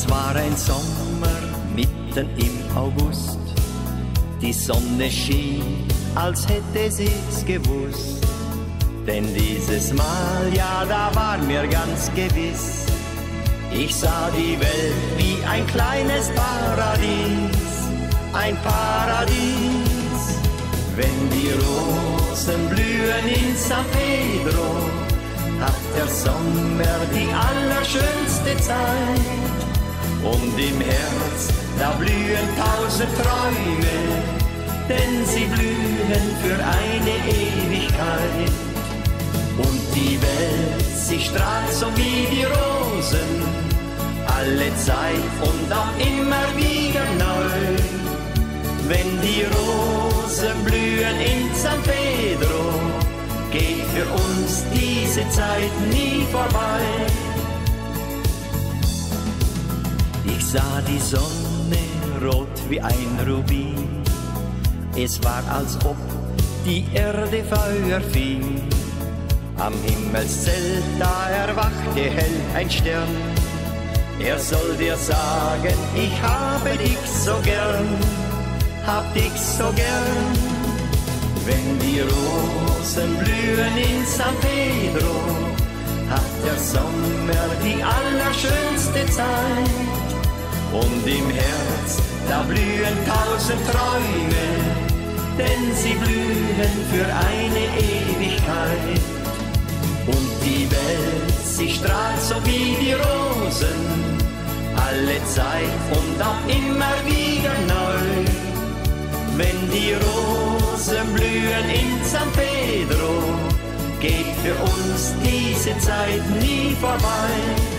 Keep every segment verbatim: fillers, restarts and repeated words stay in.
Es war ein Sommer mitten im August. Die Sonne schien, als hätte sie's gewusst. Denn dieses Mal, ja, da war mir ganz gewiss, ich sah die Welt wie ein kleines Paradies, ein Paradies. Wenn die Rosen blühen in San Pedro, hat der Sommer die allerschönste Zeit. Und im Herz, da blühen tausend Träume, denn sie blühen für eine Ewigkeit. Und die Welt, sie strahlt so wie die Rosen, alle Zeit und auch immer wieder neu. Wenn die Rosen blühen in San Pedro, geht für uns diese Zeit nie vorbei. Ich sah die Sonne rot wie ein Rubin, es war, als ob die Erde Feuer fing. Am Himmelszelt, da erwachte hell ein Stern, er soll dir sagen, ich habe dich so gern, hab dich so gern. Wenn die Rosen blühen in San Pedro, hat der Sommer die allerschönste Zeit. Und im Herz, da blühen tausend Träume, denn sie blühen für eine Ewigkeit. Und die Welt, sie strahlt so wie die Rosen, alle Zeit und auch immer wieder neu. Wenn die Rosen blühen in San Pedro, geht für uns diese Zeit nie vorbei.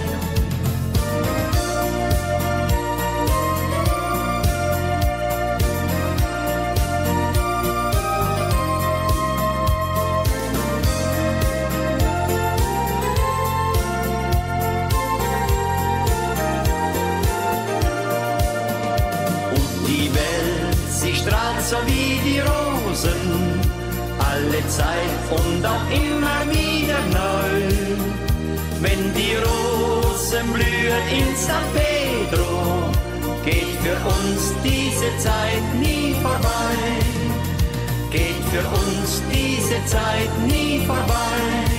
So wie die Rosen, alle Zeit und auch immer wieder neu. Wenn die Rosen blühen in San Pedro, geht für uns diese Zeit nie vorbei. Geht für uns diese Zeit nie vorbei.